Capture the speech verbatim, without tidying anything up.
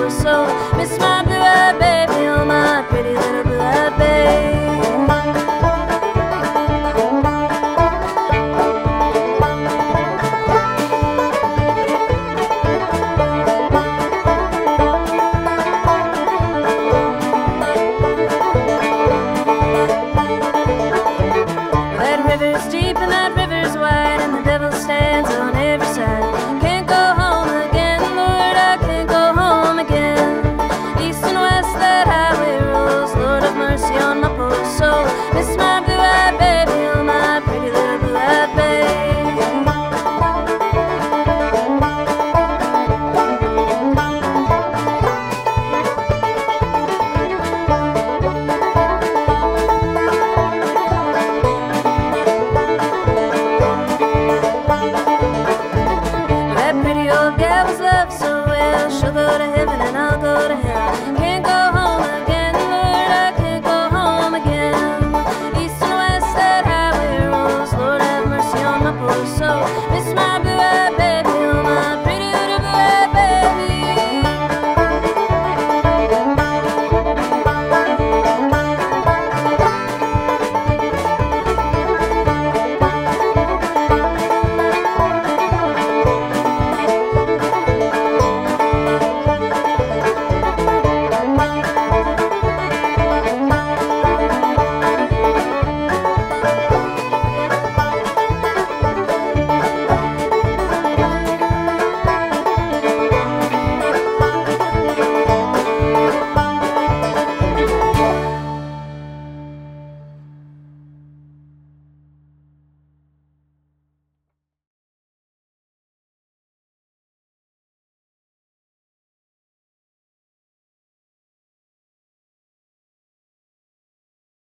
poor soul. Miss my blue-eyed baby, oh my pretty little blue-eyed babe. That river's deep and that river's wide, and the devil stands on every side. Can't go home again, Lord, I can't go home again. East and west that highway rolls, Lord have mercy on my poor soul. Miss my blue-eyed baby, oh my pretty little blue-eyed babe. That pretty old gal was loved so well, she'll go to heaven and I'll go to hell. Can't go